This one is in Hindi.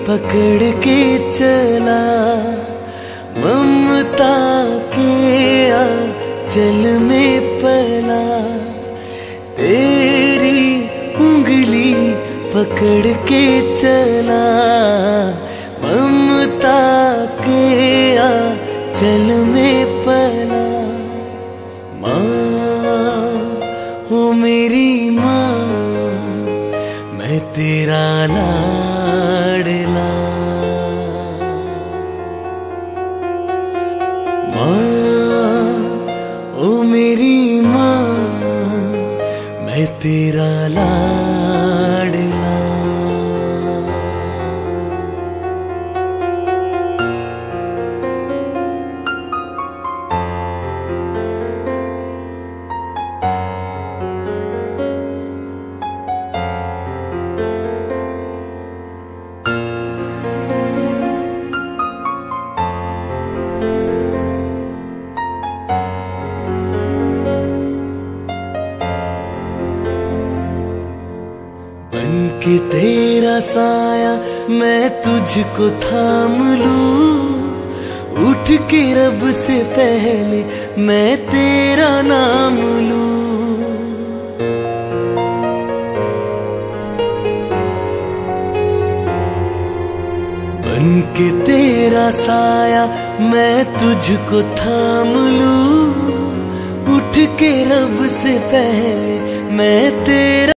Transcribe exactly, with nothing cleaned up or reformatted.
पकड़ के चला, ममता के आंचल में पला। तेरी उंगली पकड़ के चला, ममता के आंचल में पला। माँ हो मेरी माँ, मैं तेरा लाडला। माँ ओ मेरी माँ, मैं तेरा लाडला। बन के तेरा साया मैं तुझको थाम लूं, उठ के रब से पहले मैं तेरा नाम लूं। बन के तेरा साया मैं तुझको थाम लूं, उठ के रब से पहले मैं तेरा